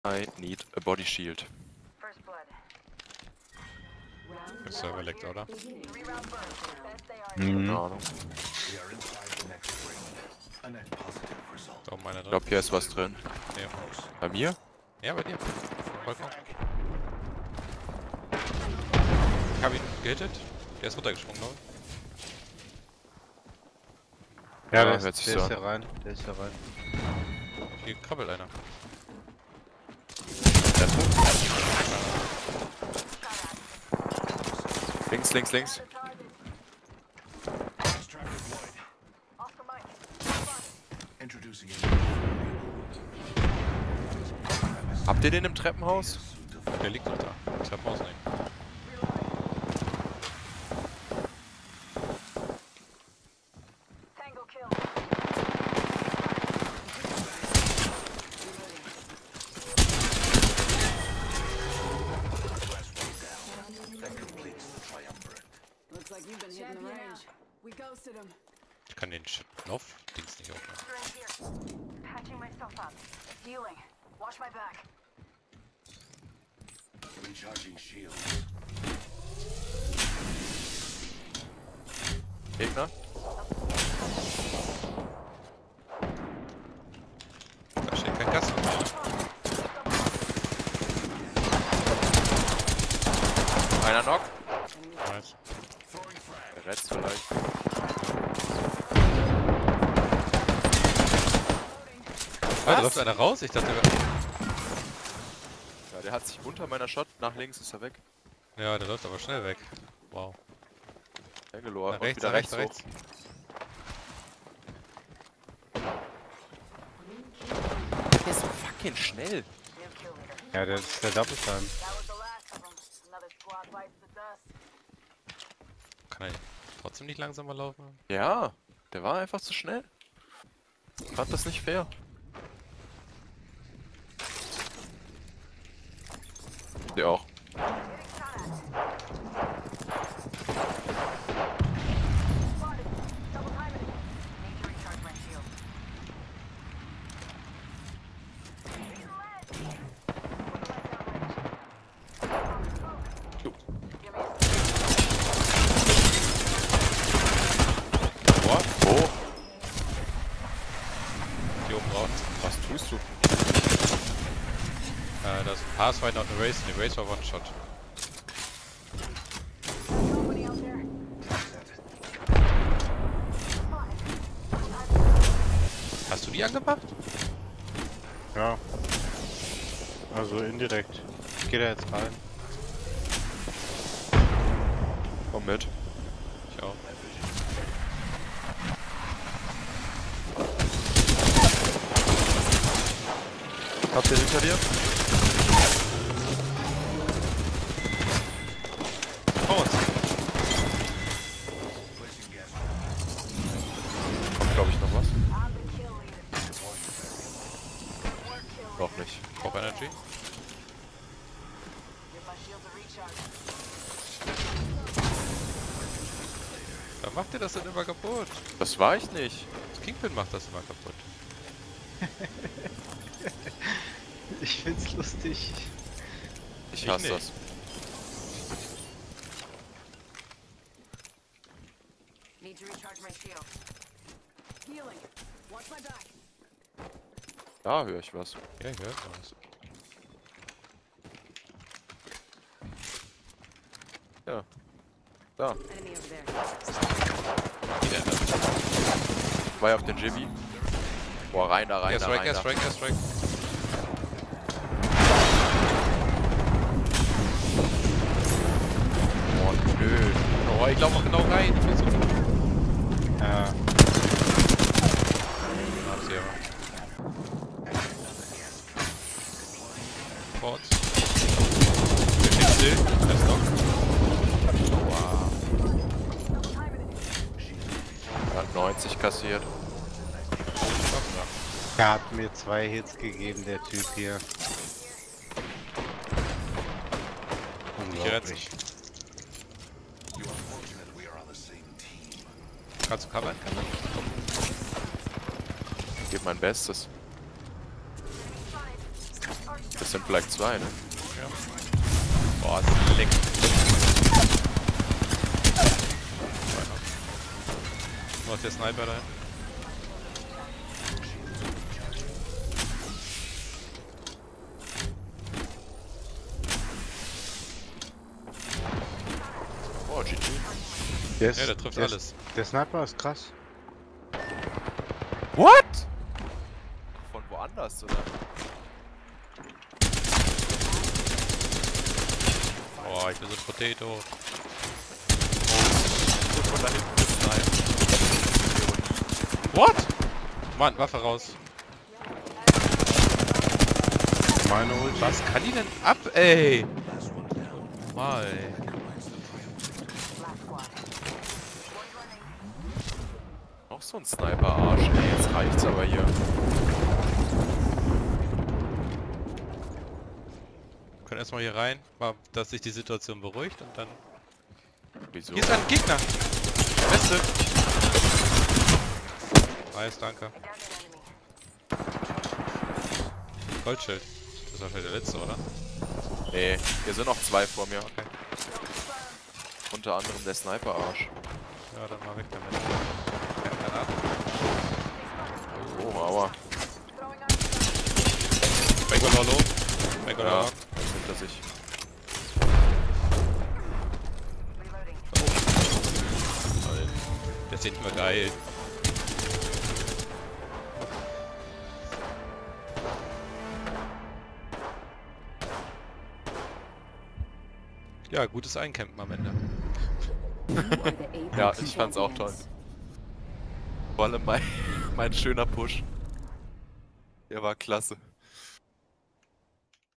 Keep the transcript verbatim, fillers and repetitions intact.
I need a body shield. Der Server leckt, oder? Mhm. Keine Ahnung. Da oben einer Ich drin. glaube, hier ist was drin. Ja. Bei mir? Ja, bei dir. Balkon. Ich hab ihn gehittet. Der ist runtergesprungen, glaube ich. Ja, Ja, der, hört ist, sich der so ist an. hier rein. Der ist hier rein. Hier krabbelt einer. Links, links, links. Habt ihr den im Treppenhaus? Der liegt doch da. Treppenhaus nicht. Ich kann den Lauf-Dings nicht aufmachen. Gegner? Da steht kein Gas mehr. Einer knock. Nice. Der Retz vielleicht. Ah, da läuft einer raus? Ich dachte, der wäre... Ja, der hat sich unter meiner Shot. Nach links ist er weg. Ja, der läuft aber schnell weg. Wow. Der geloren. Nach Und rechts, wieder nach rechts, rechts, rechts. hoch. Der ist so fucking schnell. Ja, der ist der Double Time. Kann er trotzdem nicht langsamer laufen? Ja, der war einfach zu schnell. Ich fand das nicht fair. Der auch. Boah, Oh, hier oben drauf. was tust du? Äh, da ist ein Pathfinder und eine Race. Eine Race war One-Shot. Hast du die angemacht? Ja. Also indirekt. Ich geh da jetzt rein. Komm mit. Ich auch. Habt ihr hinter dir? Vor uns. Kommt, glaube ich, noch was. Noch nicht. Pop Energy. Warum macht ihr das denn immer kaputt? Das war ich nicht. Das Kingpin macht das immer kaputt. Ich find's lustig. Ich Ich hasse nicht. das. Need to recharge my shield. Healing. Watch my back. Da höre ich was. Ja, ich höre was. Ja. Da. Enemy over there. Zwei auf den Jibby. Boah, rein da, rein da, Airstrike, rein da. Airstrike, Airstrike. Oh, nö. Oh, ich glaube auch genau rein. Ich bin so... Ja. Hab's hier. Fort. Wir stehen still. Alles noch. Wow. Er hat neunzig kassiert. Er hat mir zwei Hits gegeben, der Typ hier. Unglaublich. Kannst du covern? Kann man? Ich gebe mein Bestes. Das Das sind vielleicht zwei, ne? Ja. Boah, ist leck. Wo ist der Sniper da? Oh, G G. Der, ist, Ja, der trifft der alles. Ist, der Sniper ist krass. What? Von woanders, oder? Boah, ich bin so ein Potato. So von da hinten gesniped. What? Mann, Waffe raus. Meine Ulti. Was kann die denn ab, ey? Mal, ey. Last squad. Noch so ein Sniper-Arsch, ey. Jetzt reicht's aber hier. Wir können erstmal hier rein, mal, dass sich die Situation beruhigt und dann... Wieso? Hier ist ein Gegner! Beste! Nice, danke. I downed an enemy. Goldschild. Das war vielleicht der letzte, oder? Nee, hier sind noch zwei vor mir. Okay. Unter anderem der Sniper-Arsch. Ja, dann mach ich damit. Ja, keine Ahnung. Oh, aua. Bangalore low. Bangalore Ja, low. hinter sich. Reloading. Toll. Der ist nicht mehr geil. Ja, gutes Eincampen am Ende. Ja, ich fand's auch toll. Vor allem mein, mein schöner Push. Der war klasse.